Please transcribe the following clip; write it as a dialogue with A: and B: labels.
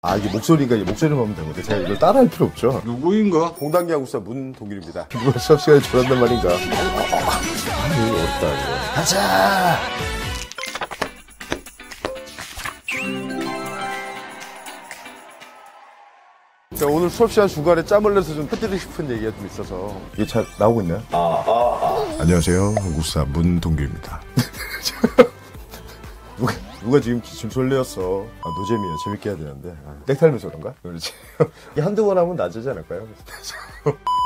A: 아, 이게 목소리가 목소리만 하면 되는데 제가 이걸 따라할 필요 없죠.
B: 누구인가?
A: 공단기 야구사 문동길입니다. 누가 수업 시간에 저런단 말인가? 이거 어렵다 이거. 가자. 자, 오늘 수업 시간 중간에 짬을 내서 좀 해드리고 싶은 얘기가 좀 있어서. 이게 잘 나오고 있나요? 안녕하세요, 야구사 문동길입니다. 누가 지금 기침 솔레였어. 아, 노잼이야. 재밌게 해야 되는데. 넥타이면서 그런가? 그렇지. 이게 한두 번 하면 나아지지 않을까요?